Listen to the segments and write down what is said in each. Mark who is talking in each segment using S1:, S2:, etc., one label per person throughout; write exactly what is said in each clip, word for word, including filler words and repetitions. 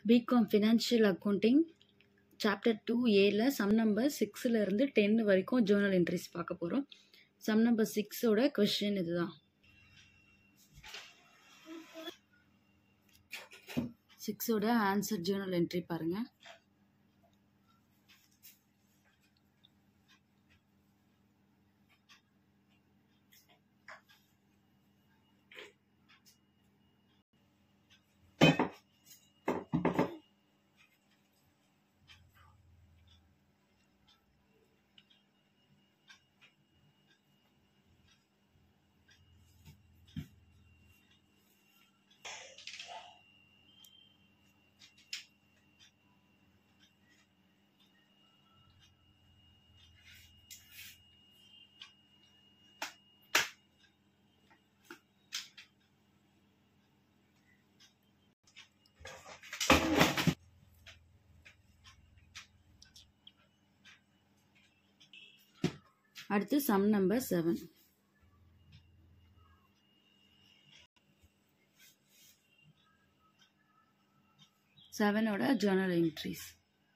S1: BCom financial accounting chapter two ஏல sum number சிக்ஸில் இருந்து டென் வரைக்கும் ஜேர்னல் என்ட்ரிஸ் பார்க்க போகிறோம். சம் நம்பர் சிக்ஸோட கொஸ்டின் இதுதான். சிக்ஸோட ஆன்சர் ஜேர்னல் என்ட்ரி பாருங்கள். அடுத்து சம் நம்பர் செவன். செவனோட ஜேர்னல் என்ட்ரிஸ்.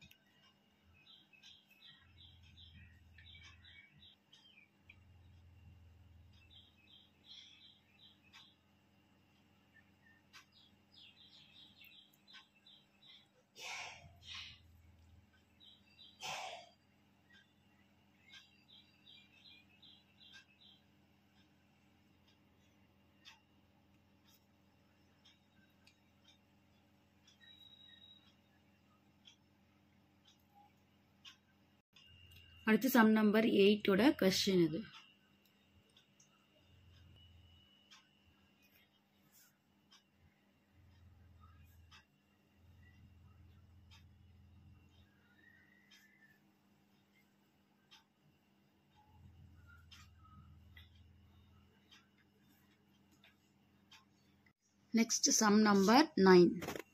S1: அடுத்து சம் நம்பர் எயிட்டோட கொஸ்டின் இது. Next sum number nine.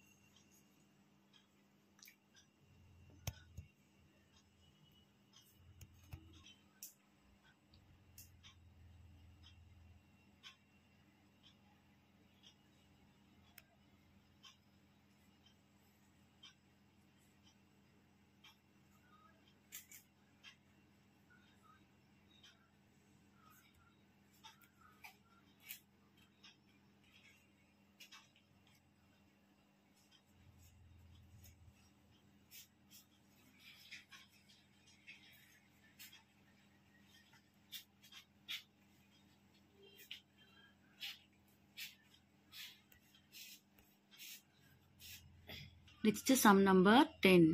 S1: Next sum number ten.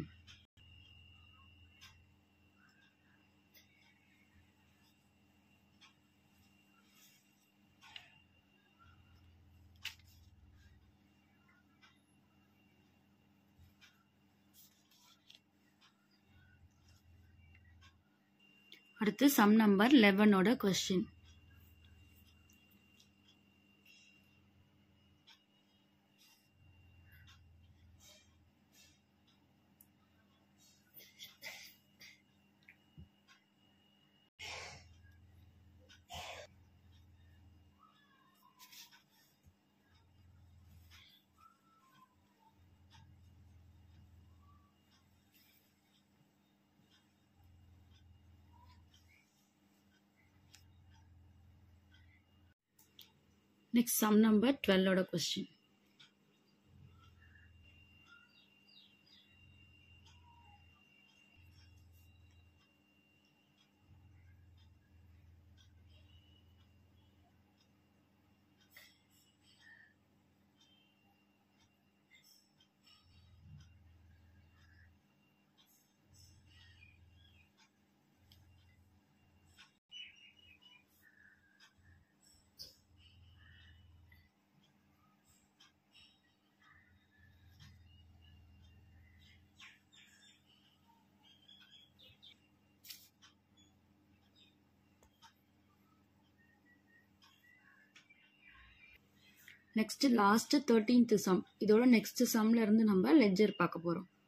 S1: அடுத்து sum number eleven ஓட question. Next sum number twelve ஓட question. Next last thirteenth sum. இதோட நெக்ஸ்ட் சம்ல இருந்து நம்ம லெட்ஜர் பார்க்க போறோம்.